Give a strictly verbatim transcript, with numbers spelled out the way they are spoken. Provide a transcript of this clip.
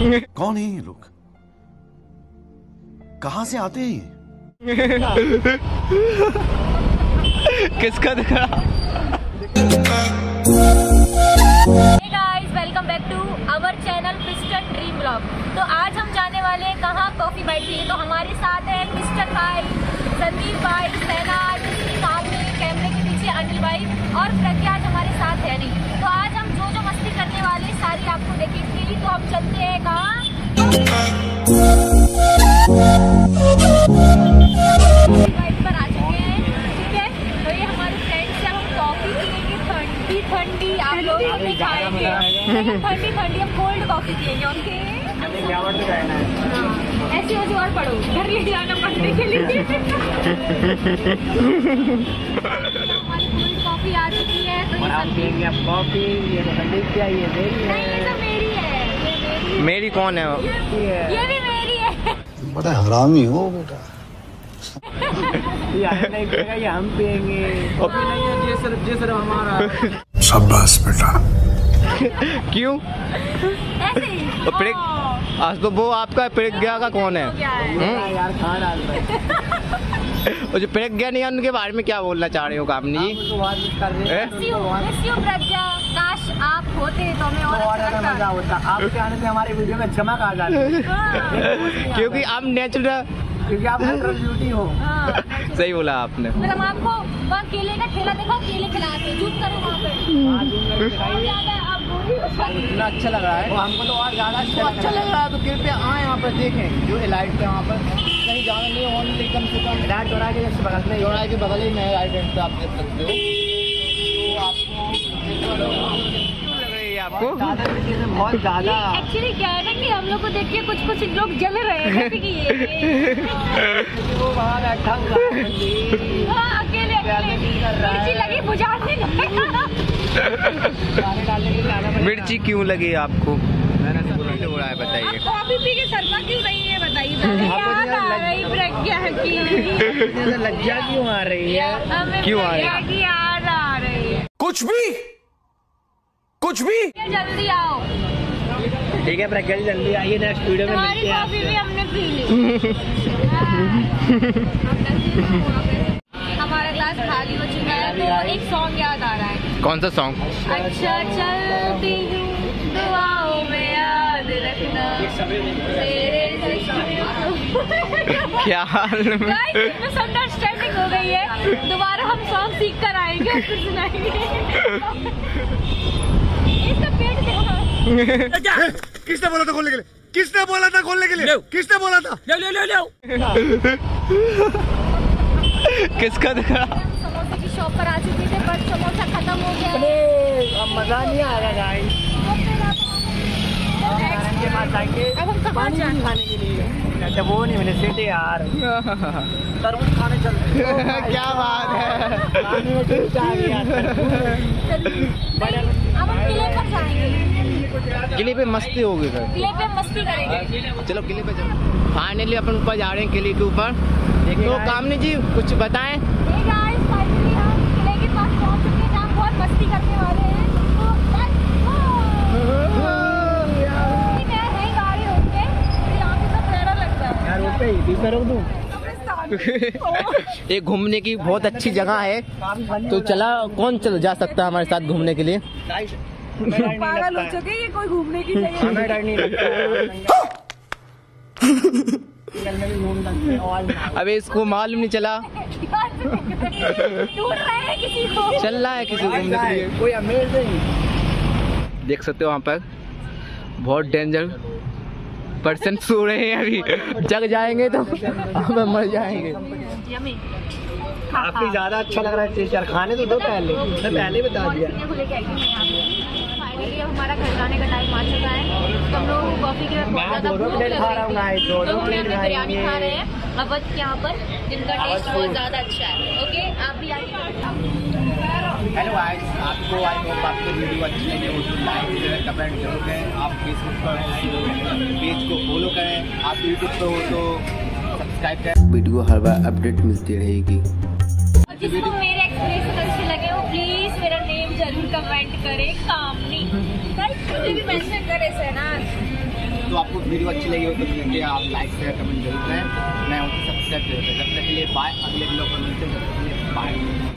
कौन है ये लोग, कहाँ से आते हैं ये? किसका दिखा? Hey guys, welcome back to our channel mister dream blog. तो आज हम जाने वाले हैं कहाँ, कॉफी बाइट के लिए। तो हमारे साथ है मिस्टर भाई, संदीप भाई, सेना, सामने कैमरे के पीछे अनिल भाई और प्रज्ञा आज हमारे साथ है नहीं। तो आज हम जो जो मस्ती करने वाले सारी आपको देखेंगे। तो हम चलते हैं कहाँ, बाइट पर आ चुके हैं। ठीक है, तो ये हमारे फ्रेंड्स हैं। हम कॉफी पियेंगे ठंडी ठंडी, आप लोग हमें खाएंगे ठंडी ठंडी। हम कोल्ड कॉफी पियेंगे। ओके, ऐसे हो और पढ़ो, घर ले जाना पढ़ने के लिए। हमारी कोल्ड कॉफी आ चुकी है। तो ये सब पियेंगे अब कॉफी। ये संदीप क्या, ये मेरी है? नहीं, ये तो मेरी है। ये मेरी, मेरी कौन है? ये भी मेरी है। बड़ा हरामी हो बेटा। ये नहीं पिएगा, ये हम पियेंगे। कॉफी नहीं है, ये सिर्फ ये सिर्फ हमारा। शाबाश बेटा। क्यों? ऐसे ही। आज तो वो आपका प्रज्ञा का कौन है? यार खा डाल रहा है। और जो प्रज्ञा नहीं है उनके बारे में क्या बोलना चाह रहे हो कामनी जी? प्रज्ञा, काश आप होते तो हमें और अच्छा मजा होता। आपके आने से हमारे वीडियो में चमक आ जाती है। क्योंकि आप नेचुरल, क्योंकि आप नेचुरल ब्यूटी हो। सही बोला आपने। फिर हम आपको वहाँ केले का ठेला देखो, केले खिलाते हैं, जूम करो वहाँ पे। इतना अच्छा लग रहा है, हमको तो और ज्यादा अच्छा लग रहा है। तो कृपया आए यहाँ पर देखें, जो इलाइट है वहाँ पर कहीं जाना नहीं है। ओनली कम से कम इलाइट चौराहे के जैसे बगल में, चौराहे के बगल ही में इलाइट पे आप देख सकते हो। आपको बहुत ज्यादा एक्चुअली क्या है ना कि हम लोग को देख के कुछ कुछ लोग जल रहे हैं कि ये वो वहाँ बैठा हुआ है, अकेले अकेले मिर्ची लगी बुझाने। मिर्ची क्यों लगी आपको? मैंने तो हो रहा है, बताइए। कॉफी पी के शर्मा क्यों रही है, बताइए। प्रज्ञा की लज्जा क्यों आ रही है? क्यों आ रही है? याद आ रही है। कुछ भी कुछ भी जल्दी आओ। ठीक है प्रज्ञा जी, जल्दी आइए। नेक्स्ट वीडियो में मिलते हैं। कॉफी भी हमने पी ली। हमारा ग्लास खाली हो चुका है। तो एक सॉन्ग याद आ रहा है। कौन सा सॉन्ग? अच्छा चलती हूँ दुआओं में याद रखना तेरे क्या हाल में? मिसअंडरस्टैंडिंग हो गई है। दोबारा हम सॉन्ग सीख कर आएंगे और फिर सुनाएंगे। इसका पेट देखो। किसने बोला था खोलने के लिए? किसने बोला था खोलने के लिए? किसने बोला था? ले ले ले ले। किसका दिखा? समोसे की शॉप पर आ चुके थे, पर समोसा खत्म हो गया। अब मजा नहीं आ रहा गाइस। के पास जाएंगे अब हम कहाँ जाएं खाने के लिए? अच्छा वो नहीं मिले सीधे यार, तरबूज खाने चलते हैं। क्या बात है। अब हम किले पर जाएंगे। किले पे मस्ती होगी सर। किले पे मस्ती करेंगे। चलो किले पे चलो। फाइनली अपन ऊपर जा रहे हैं, किले के ऊपर। तो कामनी जी कुछ बताएं। Hey guys, finally हम किले के पास पहुंच चुके हैं, जहाँ बहुत मस्ती करने वाले हैं। तो let's go। ठीक है, है गाड़ी रोक के, तो यहाँ पे सब प्यारा लगता है। यार रोक पे बीच में रोक दूं? एक घूमने की बहुत अच्छी जगह है। तो चला, कौन चल जा सकता है हमारे साथ घूमने के लिए? पागल हो चुके ये, कोई घूमने की जगह। अबे इसको मालूम नहीं चला। ढूंढ रहे हैं किसी को। चल रहा है किसी घूमने के लिए। कोई अमेजिंग देख सकते हो वहाँ पर बहुत डेंजर पर्सन सो रहे हैं। अभी जग जाएंगे तो हम मर जाएंगे। काफी ज्यादा अच्छा लग रहा है टीचर। खाने तो दो पहले, मैं पहले बता दिया। फाइनली हमारा घर जाने का टाइम आ चुका है। तो हम लोग कॉफी के बाद बहुत ज्यादा भूख लग रही है। तो हम बिरयानी खा रहे हैं अवध के यहाँ पर, जिनका टेस्ट बहुत ज्यादा अच्छा है। ओके, आप भी आइए। हेलो गाइस, आपको आई होप आपको वीडियो अच्छी लगी हो तो लाइक करें, कमेंट जरूर करें। आप फेसबुक पर पेज को फॉलो करें, आप यूट्यूब पर हो तो सब्सक्राइब करें। वीडियो हर बार अपडेट मिलती रहेगी। जिसको मेरे एक्सप्रेशन अच्छे लगे वो प्लीज मेरा नेम जरूर कमेंट करे, कामनी। मुझे भी मेंशन करे सर ना। तो आपको वीडियो अच्छी लगी हो तो वीडियो आप लाइक शेयर कमेंट जरूर करें। मैं उनको सब्सक्राइब जरूर करें। जब तक के लिए बाय, अगले ब्लॉग में मिलते हैं, तब तक के लिए बाय।